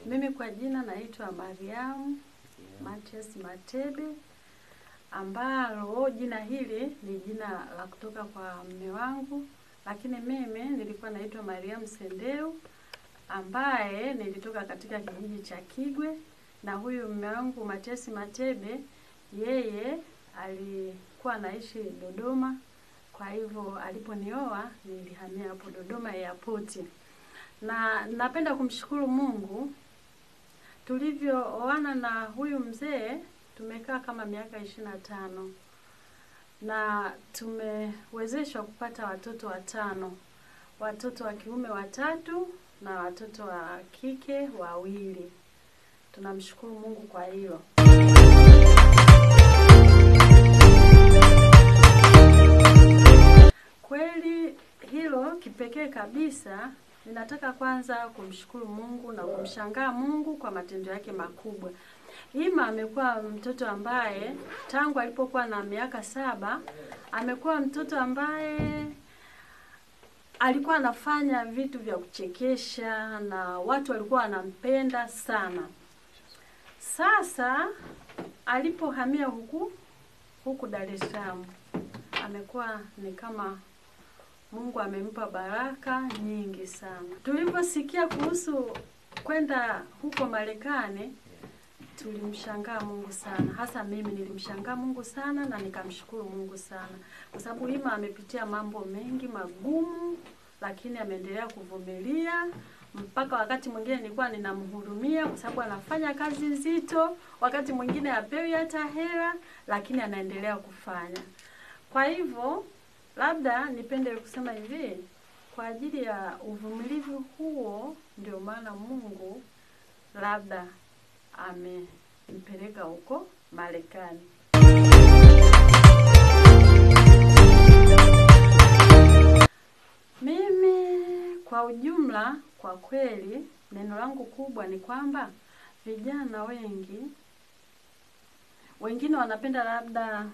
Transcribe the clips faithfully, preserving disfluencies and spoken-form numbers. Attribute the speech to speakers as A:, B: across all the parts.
A: Mimi kwa jina naitwa Mariam Mathias Matebe, ambalo jina hili ni jina la kutoka kwa mume wangu, lakini mimi nilikuwa naitwa Mariam Sendeu, ambaye nilitoka katika kijiji cha Kigwe, na huyu mume wangu Mathias Matebe yeye alikuwa anaishi Dodoma. Kwa hivyo aliponioa nilihamia hapo Dodoma Airport. Na napenda kumshukuru Mungu, tulivyooana na huyu mzee tumekaa kama miaka ishirini na tano na tumewezeshwa kupata watoto watano, watoto wa kiume watatu na watoto wa kike wawili. Tunamshukuru Mungu kwa hilo. Kweli hilo kipekee kabisa, ninataka kwanza kumshukuru Mungu na kumshangaa Mungu kwa matendo yake makubwa. Ima amekuwa mtoto ambaye tangu alipokuwa na miaka saba, amekuwa mtoto ambaye alikuwa anafanya vitu vya kuchekesha na watu walikuwa wanampenda sana. Sasa alipohamia huku huku Dar es Salaam, amekuwa ni kama Mungu amempa baraka nyingi sana. Tuliposikia kuhusu kwenda huko Marekani, tulimshangaa Mungu sana. Hasa mimi nilimshangaa Mungu sana na nikamshukuru Mungu sana. Kwa sababu Ima amepitia mambo mengi magumu, lakini ameendelea kuvumilia. Mpaka wakati mwingine nilikuwa ninamhurumia kwa sababu anafanya kazi nzito, wakati mwingine hapewi hata hela, lakini anaendelea kufanya. Kwa hivyo labda nipende kusema hivi, kwa ajili ya uvumilivu huo ndio maana Mungu labda amempeleka huko Marekani. Mimi kwa ujumla, kwa kweli neno langu kubwa ni kwamba vijana wengi wengine wanapenda labda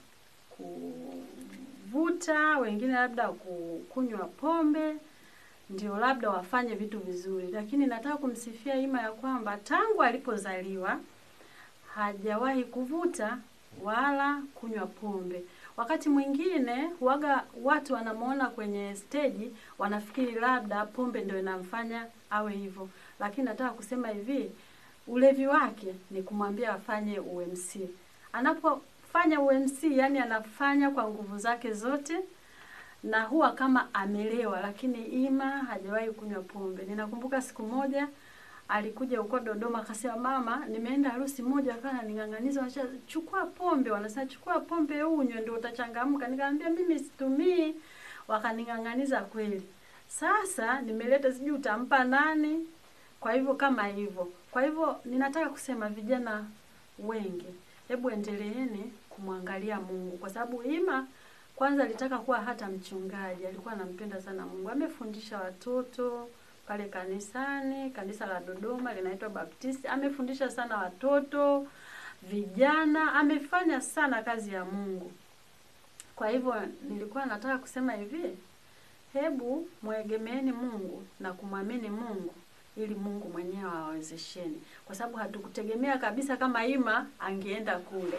A: kuvuta, wengine labda kukunywa pombe, ndio labda wafanye vitu vizuri. Lakini nataka kumsifia Ima ya kwamba tangu alipozaliwa hajawahi kuvuta wala kunywa pombe. Wakati mwingine huaga watu wanamuona kwenye stage wanafikiri labda pombe ndio inamfanya awe hivyo. Lakini nataka kusema hivi, ulevi wake ni kumwambia afanye U M C. Anapofanya U M C, yani anafanya kwa nguvu zake zote na huwa kama amelewa, lakini Ima hajawahi kunywa pombe. Ninakumbuka siku moja alikuja huko Dodoma akasema, mama, nimeenda harusi moja kana ning'ang'aniza, wacha chukua pombe, wanasema chukua pombe unywe ndio utachangamka. Nikamwambia mimi situmii, wakaning'ang'aniza kweli. Sasa nimeleta sijui utampa nani. Kwa hivyo kama hivyo. Kwa hivyo ninataka kusema vijana wengi, hebu endeleeni kumwangalia Mungu, kwa sababu Ima kwanza alitaka kuwa hata mchungaji, alikuwa anampenda sana Mungu. Amefundisha watoto pale kanisani, kanisa la Dodoma linaitwa Baptist. Amefundisha sana watoto, vijana, amefanya sana kazi ya Mungu. Kwa hivyo nilikuwa nataka kusema hivi, hebu mwegemeeni Mungu na kumwamini Mungu ili Mungu mwenyewe awawezesheni, kwa sababu hatukutegemea kabisa kama Ima angeenda kule.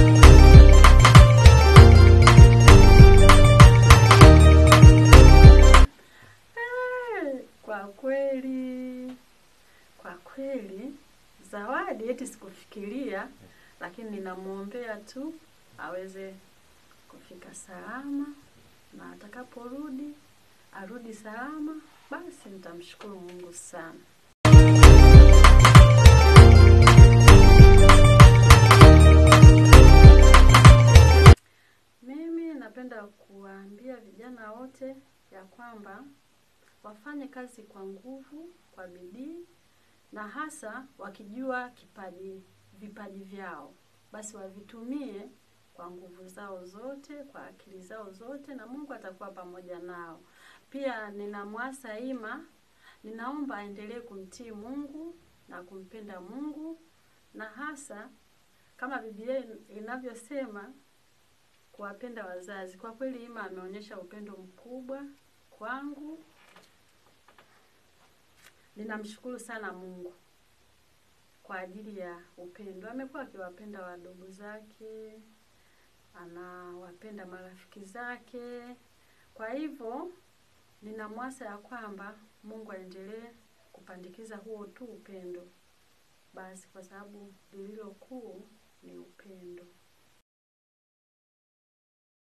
A: Kwa kweli, kwa kweli, Zawadi eti sikufikiria, lakini ninamuombea tu aweze kufika salama, na atakaporudi, arudi salama, basi nitamshukuru Mungu sana. Mimi napenda kuwaambia vijana wote ya kwamba wafanye kazi kwa nguvu, kwa bidii, na hasa wakijua kipaji vipaji vyao, basi wavitumie kwa nguvu zao zote, kwa akili zao zote, na Mungu atakuwa pamoja nao. Pia ninamwasa Ima, ninaomba aendelee kumtii Mungu na kumpenda Mungu, na hasa kama Biblia inavyosema kuwapenda wazazi. Kwa kweli Ima ameonyesha upendo mkubwa kwangu. Ninamshukuru sana Mungu kwa ajili ya upendo. Amekuwa akiwapenda wadogo zake, anawapenda marafiki zake. Kwa hivyo ninamwasa ya kwamba Mungu aendelee kupandikiza huo tu upendo. Basi kwa sababu lililo kuu ni upendo.